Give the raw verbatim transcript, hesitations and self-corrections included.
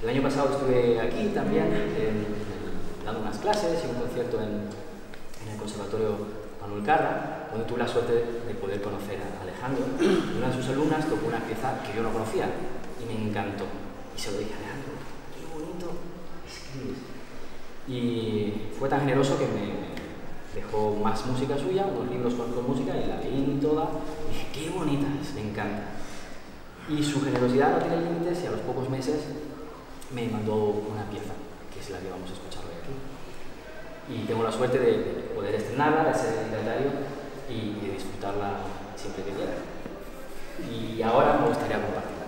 El año pasado estuve aquí también en, dando unas clases y un concierto en, en el Conservatorio Manuel Carra, donde tuve la suerte de poder conocer a Alejandro. Y una de sus alumnas tocó una pieza que yo no conocía y me encantó. Y se lo dije, Alejandro, qué bonito escribes. Y fue tan generoso que me dejó más música suya, unos libros con, con música, y la leí toda. Y dije, qué bonita es, me encanta. Y su generosidad no tiene límites y a los pocos meses me mandó una pieza, que es la que vamos a escuchar hoy aquí. Y tengo la suerte de poder estrenarla, de ser secretario y de disfrutarla siempre que quiera. Y ahora me gustaría compartirla.